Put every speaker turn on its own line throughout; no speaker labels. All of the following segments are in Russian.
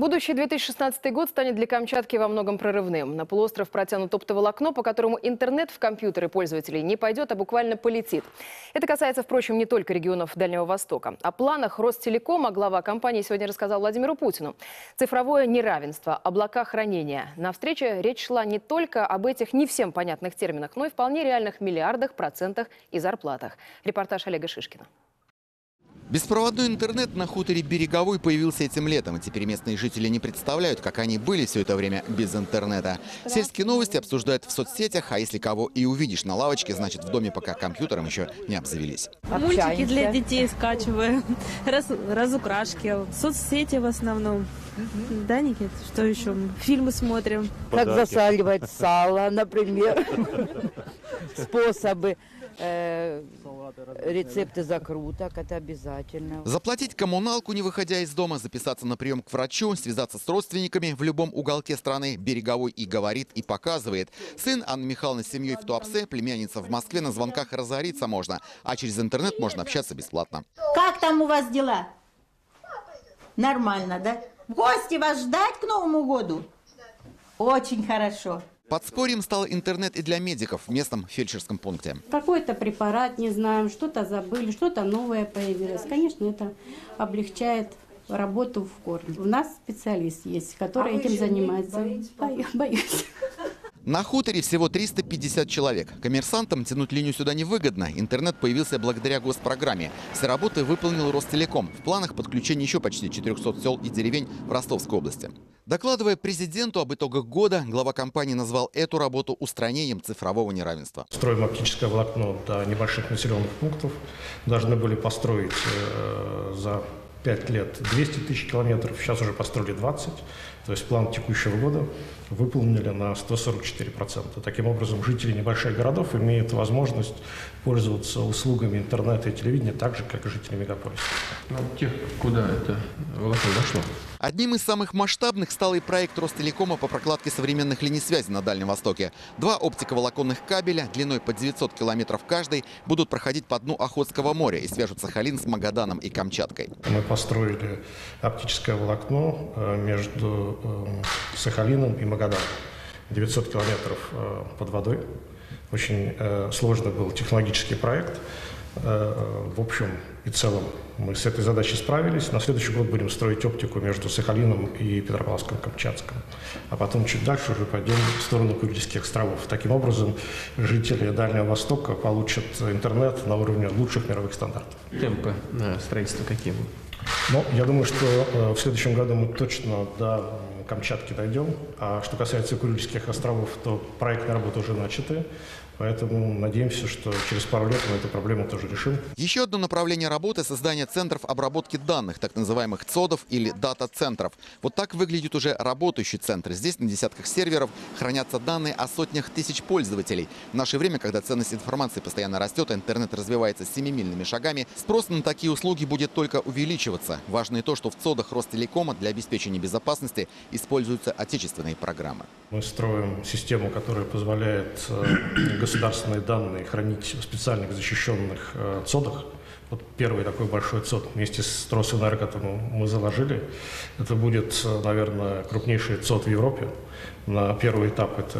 Будущий 2016 год станет для Камчатки во многом прорывным. На полуостров протянут оптоволокно, по которому интернет в компьютеры пользователей не пойдет, а буквально полетит. Это касается, впрочем, не только регионов Дальнего Востока. О планах Ростелекома глава компании сегодня рассказал Владимиру Путину. Цифровое неравенство, облака хранения. На встрече речь шла не только об этих не всем понятных терминах, но и вполне реальных миллиардах, процентах и зарплатах. Репортаж Олега Шишкина.
Беспроводной интернет на хуторе Береговой появился этим летом. И теперь местные жители не представляют, как они были все это время без интернета. Сельские новости обсуждают в соцсетях, а если кого и увидишь на лавочке, значит в доме пока компьютером еще не обзавелись.
Мультики для детей скачиваем, разукрашки, соцсети в основном. Да, Никит? Что еще? Фильмы смотрим.
Как засаливать сало, например. Способы. Рецепты закруток, это обязательно.
Заплатить коммуналку, не выходя из дома, записаться на прием к врачу, связаться с родственниками в любом уголке страны. Береговой и говорит, и показывает. Сын Анны Михайловны с семьей в Туапсе, племянница в Москве, на звонках разориться можно. А через интернет можно общаться бесплатно.
Как там у вас дела? Нормально, да? В гости вас ждать к Новому году? Очень хорошо.
Подспорьем стал интернет и для медиков в местном фельдшерском пункте.
Какой-то препарат не знаем, что-то забыли, что-то новое появилось. Конечно, это облегчает работу в корне. У нас специалист есть, который этим занимается. Боюсь.
На хуторе всего 350 человек. Коммерсантам тянуть линию сюда невыгодно. Интернет появился благодаря госпрограмме. Все работы выполнил Ростелеком. В планах подключение еще почти 400 сел и деревень в Ростовской области. Докладывая президенту об итогах года, глава компании назвал эту работу устранением цифрового неравенства.
Строим оптическое волокно до небольших населенных пунктов. Должны были построить за 5 лет 200 тысяч километров, сейчас уже построили 20. То есть план текущего года выполнили на 144%. Таким образом, жители небольших городов имеют возможность пользоваться услугами интернета и телевидения так же, как и жители мегаполиса.
Ну, тех, куда это волокно дошло?
Одним из самых масштабных стал и проект Ростелекома по прокладке современных линий связи на Дальнем Востоке. 2 оптиковолоконных кабеля длиной по 900 километров каждый будут проходить по дну Охотского моря и свяжут Сахалин с Магаданом и Камчаткой.
Мы построили оптическое волокно между Сахалином и Магаданом. 900 километров под водой. Очень сложный был технологический проект. В общем и целом мы с этой задачей справились. На следующий год будем строить оптику между Сахалином и Петропавловском-Камчатском. А потом чуть дальше уже пойдем в сторону Курильских островов. Таким образом, жители Дальнего Востока получат интернет на уровне лучших мировых стандартов.
Темпы на строительство какие будут?
Ну, я думаю, что в следующем году мы точно до Камчатки дойдем. А что касается Курильских островов, то проектные работы уже начаты. Поэтому надеемся, что через пару лет мы эту проблему тоже решим.
Еще одно направление работы – создание центров обработки данных, так называемых ЦОДов или дата-центров. Вот так выглядит уже работающий центр. Здесь на десятках серверов хранятся данные о сотнях тысяч пользователей. В наше время, когда ценность информации постоянно растет, а интернет развивается семимильными шагами, спрос на такие услуги будет только увеличиваться. Важно и то, что в ЦОДах Ростелекома для обеспечения безопасности используются отечественные программы.
Мы строим систему, которая позволяет государственные данные хранить в специальных защищенных ЦОДах. Вот первый такой большой ЦОД вместе с Росэнерго мы заложили. Это будет, наверное, крупнейший ЦОД в Европе. На первый этап это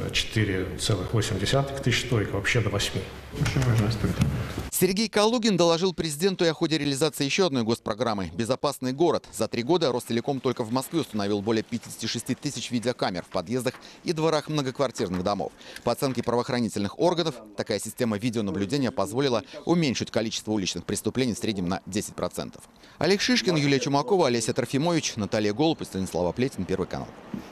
4,8 тысяч стоек, вообще до 8.
Очень важная история.
Сергей Калугин доложил президенту и о ходе реализации еще одной госпрограммы «Безопасный город». За 3 года Ростелеком только в Москве установил более 56 тысяч видеокамер в подъездах и дворах многоквартирных домов. По оценке правоохранительных органов, такая система видеонаблюдения позволила уменьшить количество уличных преступлений в среднем на 10%. Олег Шишкин, Юлия Чумакова, Олеся Трофимович, Наталья Голуб и Станислав Плетин, Первый канал.